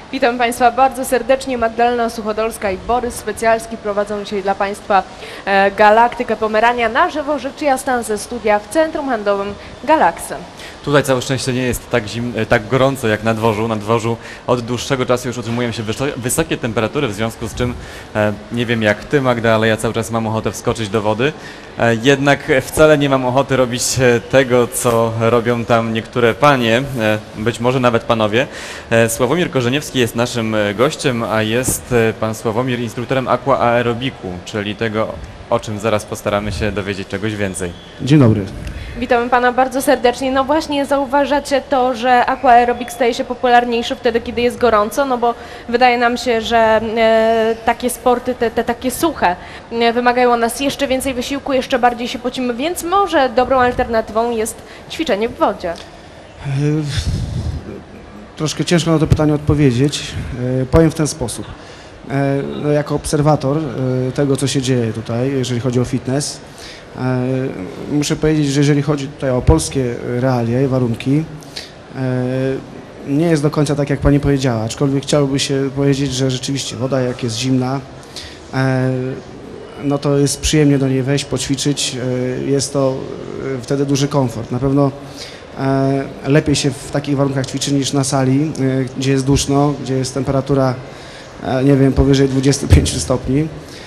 Witam Państwa bardzo serdecznie. Magdalena Suchodolska i Borys Specjalski prowadzą dzisiaj dla Państwa Galaktykę Pomerania na żywo, rzecz jasna, ze studia w Centrum Handlowym Galaxy. Tutaj całe szczęście nie jest tak gorąco jak na dworzu. Na dworzu od dłuższego czasu już utrzymują się wysokie temperatury, w związku z czym nie wiem jak Ty, Magda, ale ja cały czas mam ochotę wskoczyć do wody. Jednak wcale nie mam ochoty robić tego, co robią tam niektóre panie, być może nawet panowie. Sławomir Korzeniewski jest naszym gościem, a jest pan Sławomir instruktorem aqua aerobiku, czyli tego, o czym zaraz postaramy się dowiedzieć czegoś więcej. Dzień dobry. Witamy Pana bardzo serdecznie. No właśnie zauważacie to, że aqua aerobik staje się popularniejszy wtedy, kiedy jest gorąco, no bo wydaje nam się, że takie sporty, te takie suche, wymagają od nas jeszcze więcej wysiłku, jeszcze bardziej się pocimy, więc może dobrą alternatywą jest ćwiczenie w wodzie. Troszkę ciężko na to pytanie odpowiedzieć. Powiem w ten sposób. Jako obserwator tego, co się dzieje tutaj, jeżeli chodzi o fitness, muszę powiedzieć, że jeżeli chodzi tutaj o polskie realia i warunki, nie jest do końca tak, jak Pani powiedziała, aczkolwiek chciałoby się powiedzieć, że rzeczywiście woda jak jest zimna, no to jest przyjemnie do niej wejść, poćwiczyć, jest to wtedy duży komfort. Na pewno lepiej się w takich warunkach ćwiczy niż na sali, gdzie jest duszno, gdzie jest temperatura, nie wiem, powyżej 25 stopni.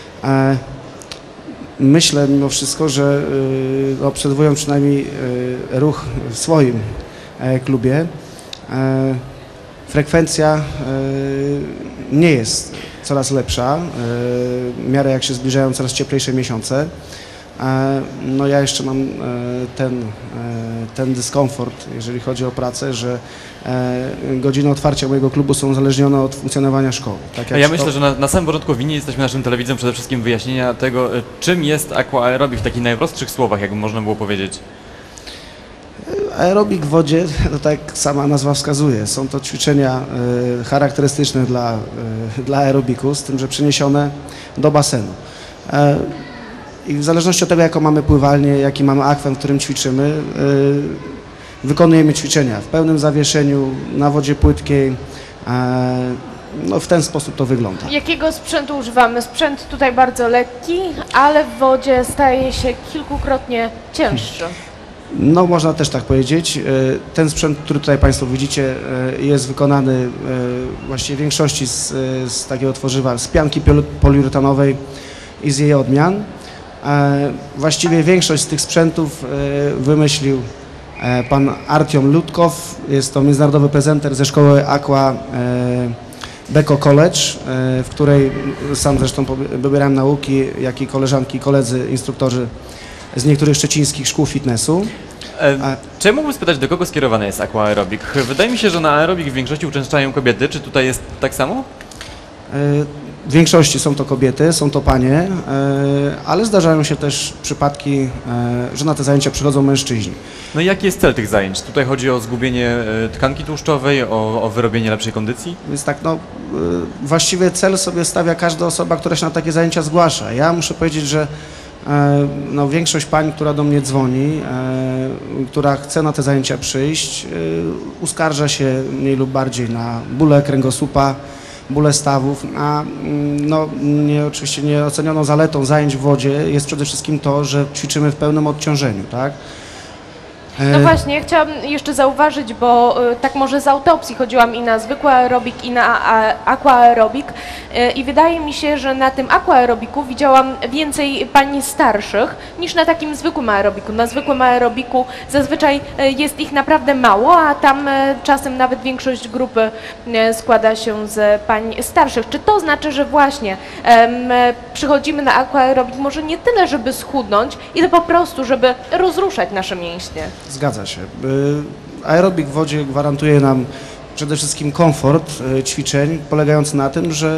Myślę mimo wszystko, że obserwując przynajmniej ruch w swoim klubie, frekwencja nie jest coraz lepsza, w miarę jak się zbliżają coraz cieplejsze miesiące. No ja jeszcze mam ten dyskomfort, jeżeli chodzi o pracę, że godziny otwarcia mojego klubu są uzależnione od funkcjonowania szkoły. Tak jak ja myślę, że na samym początku winni jesteśmy naszym telewidzom przede wszystkim wyjaśnienia tego, czym jest aqua aerobik w takich najprostszych słowach, jakby można było powiedzieć. Aerobik w wodzie, to tak sama nazwa wskazuje, są to ćwiczenia charakterystyczne dla aerobiku, z tym, że przeniesione do basenu. I w zależności od tego, jaką mamy pływalnię, jaki mamy akwen, w którym ćwiczymy, wykonujemy ćwiczenia w pełnym zawieszeniu, na wodzie płytkiej. No, w ten sposób to wygląda. Jakiego sprzętu używamy? Sprzęt tutaj bardzo lekki, ale w wodzie staje się kilkukrotnie cięższy. No, można też tak powiedzieć. Ten sprzęt, który tutaj Państwo widzicie, jest wykonany właściwie w większości z takiego tworzywa, z pianki poliuretanowej i z jej odmian. Właściwie większość z tych sprzętów wymyślił pan Artiom Ludkow. Jest to międzynarodowy prezenter ze szkoły Aqua Beko College, w której sam zresztą wybierałem nauki, jak i koleżanki i koledzy, instruktorzy z niektórych szczecińskich szkół fitnessu. Czy ja mógłbym spytać, do kogo skierowany jest aqua aerobik? Wydaje mi się, że na aerobik w większości uczęszczają kobiety. Czy tutaj jest tak samo? W większości są to kobiety, są to panie, ale zdarzają się też przypadki, że na te zajęcia przychodzą mężczyźni. No i jaki jest cel tych zajęć? Tutaj chodzi o zgubienie tkanki tłuszczowej, o wyrobienie lepszej kondycji? Więc tak, no, właściwie cel sobie stawia każda osoba, która się na takie zajęcia zgłasza. Ja muszę powiedzieć, że no, większość pań, która do mnie dzwoni, która chce na te zajęcia przyjść, uskarża się mniej lub bardziej na bóle kręgosłupa, bóle stawów, a no, oczywiście nieocenioną zaletą zajęć w wodzie jest przede wszystkim to, że ćwiczymy w pełnym odciążeniu, tak? No właśnie, chciałam jeszcze zauważyć, bo tak może z autopsji chodziłam i na zwykły aerobik, i na aqua aerobik i wydaje mi się, że na tym aqua aerobiku widziałam więcej pań starszych niż na takim zwykłym aerobiku. Na zwykłym aerobiku zazwyczaj jest ich naprawdę mało, a tam czasem nawet większość grupy składa się z pań starszych. Czy to znaczy, że właśnie przychodzimy na aqua aerobik może nie tyle, żeby schudnąć, ile po prostu, żeby rozruszać nasze mięśnie? Zgadza się. Aerobik w wodzie gwarantuje nam przede wszystkim komfort ćwiczeń, polegający na tym, że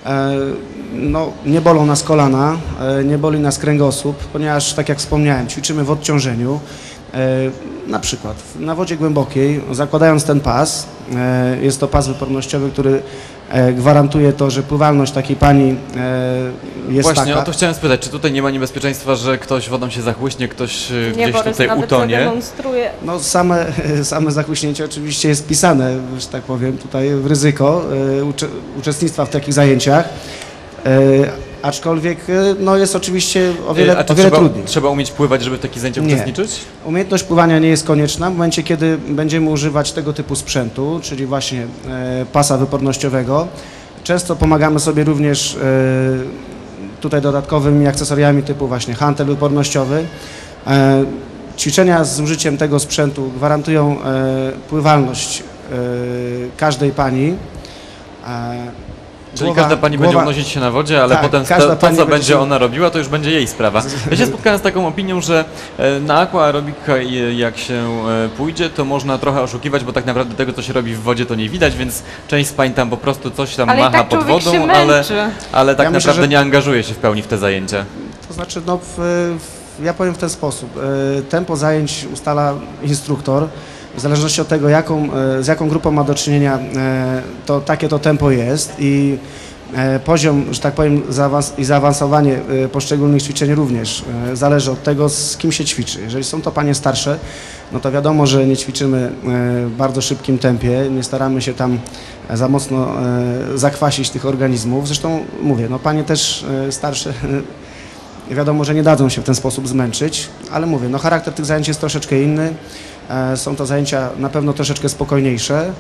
no, nie bolą nas kolana, nie boli nas kręgosłup, ponieważ, tak jak wspomniałem, ćwiczymy w odciążeniu. Na przykład na wodzie głębokiej, zakładając ten pas, jest to pas wypornościowy, który gwarantuje to, że pływalność takiej pani jest Właśnie, taka. o to chciałem spytać, czy tutaj nie ma niebezpieczeństwa, że ktoś wodą się zachłyśnie, ktoś Nie, gdzieś Borys tutaj nawet utonie? zademonstruje. No same zachłyśnięcie oczywiście jest wpisane, że tak powiem, tutaj w ryzyko uczestnictwa w takich zajęciach, aczkolwiek no jest oczywiście o wiele trudniej. Trzeba umieć pływać, żeby w takich zajęciach Nie. uczestniczyć? Umiejętność pływania nie jest konieczna w momencie, kiedy będziemy używać tego typu sprzętu, czyli właśnie pasa wypornościowego. Często pomagamy sobie również tutaj dodatkowymi akcesoriami typu właśnie hantel wypornościowy. Ćwiczenia z użyciem tego sprzętu gwarantują pływalność każdej pani. Czyli każda pani będzie unosić się na wodzie, ale Tak, potem każda to, pani co będzie będzie się- ona robiła, to już będzie jej sprawa. Ja się spotkałem z taką opinią, że na aqua aerobika jak się pójdzie, to można trochę oszukiwać, bo tak naprawdę tego, co się robi w wodzie, to nie widać, więc część z pań tam po prostu coś tam Ale i macha tak pod człowiek wodą, się męczy. ale tak Ja myślę, naprawdę że- nie angażuje się w pełni w te zajęcia. To znaczy, no, ja powiem w ten sposób. Tempo zajęć ustala instruktor. W zależności od tego, z jaką grupą ma do czynienia, to takie to tempo jest i poziom, że tak powiem, zaawansowanie poszczególnych ćwiczeń również zależy od tego, z kim się ćwiczy. Jeżeli są to panie starsze, no to wiadomo, że nie ćwiczymy w bardzo szybkim tempie, nie staramy się tam za mocno zakwasić tych organizmów. Zresztą mówię, no panie też starsze wiadomo, że nie dadzą się w ten sposób zmęczyć, ale mówię, no charakter tych zajęć jest troszeczkę inny. Są to zajęcia na pewno troszeczkę spokojniejsze.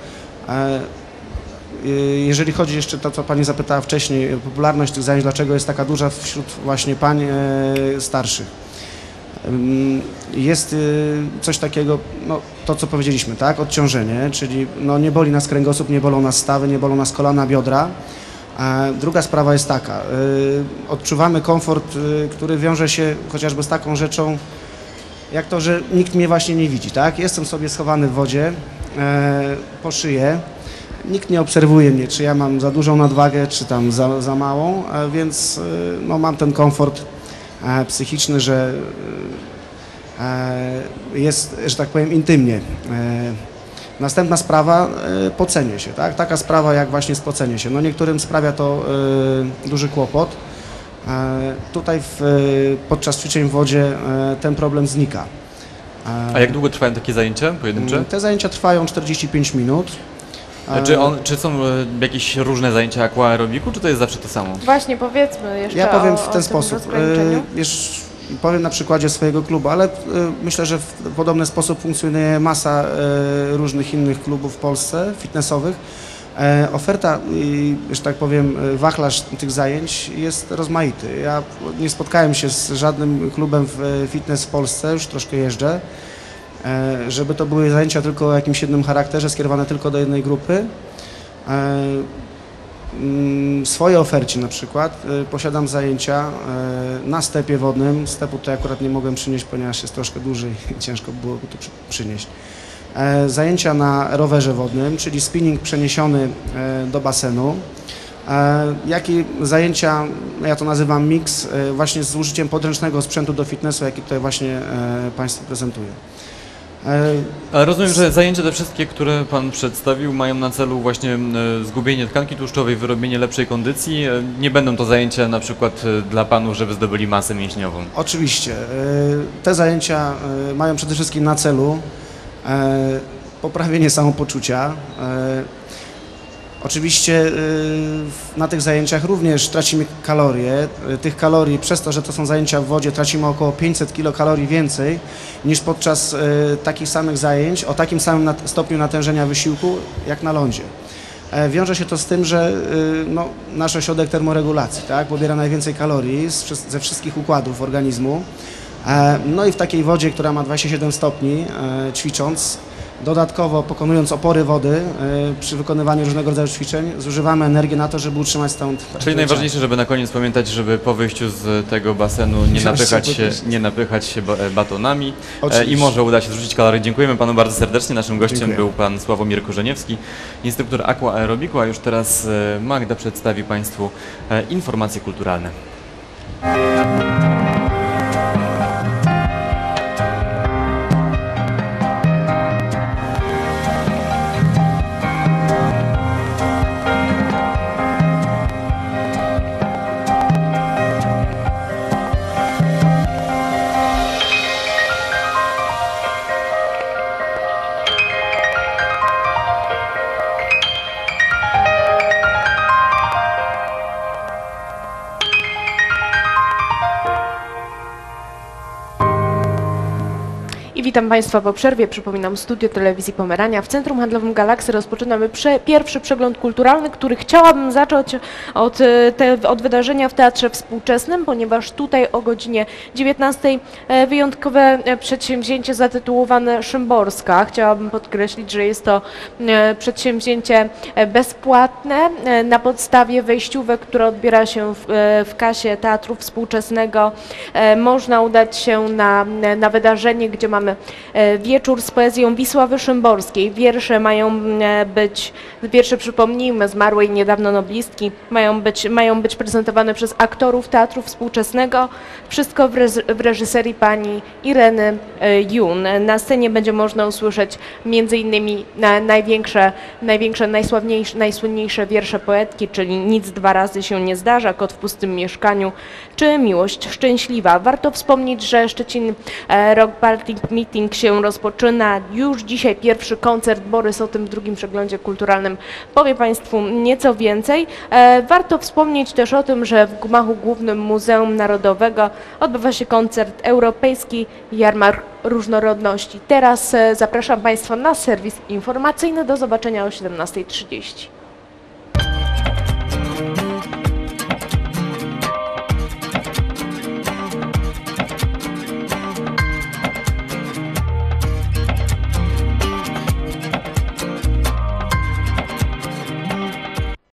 Jeżeli chodzi jeszcze to, co pani zapytała wcześniej, popularność tych zajęć, dlaczego jest taka duża wśród właśnie pań starszych. Jest coś takiego, no to co powiedzieliśmy, tak, odciążenie, czyli no, nie boli nas kręgosłup, nie bolą nas stawy, nie bolą nas kolana, biodra. Druga sprawa jest taka, odczuwamy komfort, który wiąże się chociażby z taką rzeczą, jak to, że nikt mnie właśnie nie widzi, tak? Jestem sobie schowany w wodzie, po szyję, nikt nie obserwuje mnie, czy ja mam za dużą nadwagę, czy tam za małą, więc no, mam ten komfort psychiczny, że jest, że tak powiem, intymnie. Następna sprawa, pocenie się, tak? Taka sprawa jak właśnie spocenie się. No niektórym sprawia to duży kłopot. Tutaj podczas ćwiczeń w wodzie ten problem znika. A jak długo trwają takie zajęcia pojedyncze? Te zajęcia trwają 45 minut. Czy są jakieś różne zajęcia aqua aerobiku, czy to jest zawsze to samo? Właśnie, powiedzmy jeszcze Ja powiem o w ten tym sposób. rozgraniczeniu. Powiem na przykładzie swojego klubu, ale myślę, że w podobny sposób funkcjonuje masa różnych innych klubów w Polsce, fitnessowych. Oferta, że tak powiem, wachlarz tych zajęć jest rozmaity. Ja nie spotkałem się z żadnym klubem fitness w Polsce, już troszkę jeżdżę, żeby to były zajęcia tylko o jakimś jednym charakterze, skierowane tylko do jednej grupy. W swojej ofercie na przykład posiadam zajęcia na stepie wodnym. Stepu tutaj akurat nie mogłem przynieść, ponieważ jest troszkę dłużej i ciężko byłoby to przynieść. Zajęcia na rowerze wodnym, czyli spinning przeniesiony do basenu, jak i zajęcia, ja to nazywam mix, właśnie z użyciem podręcznego sprzętu do fitnessu, jaki tutaj właśnie Państwu prezentuję. Ale rozumiem, że zajęcia te wszystkie, które Pan przedstawił, mają na celu właśnie zgubienie tkanki tłuszczowej, wyrobienie lepszej kondycji. Nie będą to zajęcia na przykład dla Panów, żeby zdobyli masę mięśniową. Oczywiście. Te zajęcia mają przede wszystkim na celu poprawienie samopoczucia. Oczywiście na tych zajęciach również tracimy kalorie. Tych kalorii, przez to, że to są zajęcia w wodzie, tracimy około 500 kilokalorii więcej niż podczas takich samych zajęć o takim samym stopniu natężenia wysiłku jak na lądzie. Wiąże się to z tym, że no, nasz ośrodek termoregulacji, tak, pobiera najwięcej kalorii ze wszystkich układów organizmu. No i w takiej wodzie, która ma 27 stopni, ćwicząc, dodatkowo pokonując opory wody przy wykonywaniu różnego rodzaju ćwiczeń, zużywamy energię na to, żeby utrzymać stan. Czyli najważniejsze, żeby na koniec pamiętać, żeby po wyjściu z tego basenu nie napychać się batonami i może uda się zrzucić kalorie. Dziękujemy Panu bardzo serdecznie. Naszym gościem był Pan Sławomir Korzeniewski, instruktor aqua aerobiku, a już teraz Magda przedstawi Państwu informacje kulturalne. Witam Państwa po przerwie. Przypominam, studio Telewizji Pomerania. W Centrum Handlowym Galaksy rozpoczynamy pierwszy przegląd kulturalny, który chciałabym zacząć od wydarzenia w Teatrze Współczesnym, ponieważ tutaj o godzinie 19 wyjątkowe przedsięwzięcie zatytułowane Szymborska. Chciałabym podkreślić, że jest to przedsięwzięcie bezpłatne na podstawie wejściówek, które odbiera się w kasie Teatru Współczesnego. Można udać się na wydarzenie, gdzie mamy wieczór z poezją Wisławy Szymborskiej. Wiersze, przypomnijmy, zmarłej niedawno noblistki, mają być prezentowane przez aktorów Teatru Współczesnego. Wszystko w reżyserii pani Ireny Jun. Na scenie będzie można usłyszeć m.in. najsłynniejsze wiersze poetki, czyli Nic dwa razy się nie zdarza, Kot w pustym mieszkaniu, czy Miłość szczęśliwa. Warto wspomnieć, że Szczecin Rock Party Meeting się rozpoczyna. Już dzisiaj pierwszy koncert. Borys o tym w drugim przeglądzie kulturalnym powie Państwu nieco więcej. Warto wspomnieć też o tym, że w gmachu głównym Muzeum Narodowego odbywa się koncert Europejski Jarmark Różnorodności. Teraz zapraszam Państwa na serwis informacyjny. Do zobaczenia o 17:30.